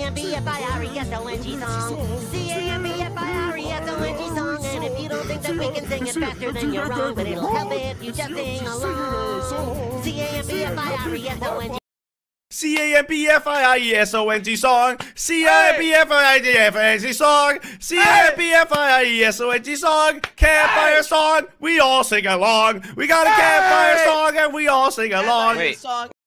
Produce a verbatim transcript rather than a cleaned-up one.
M B F I R E S O N G song. C A M B F I R E S O N G song. And if you don't think that we can sing it faster, then you're wrong. But it'll help if you just sing along. C A M B F I R E S O N G. C A M B F I R E S O N G song. C A M B F I R E S O N G song. C A M B F I R E S O N G song. Campfire song. We all sing along. We got a campfire song and we all sing along. Wait.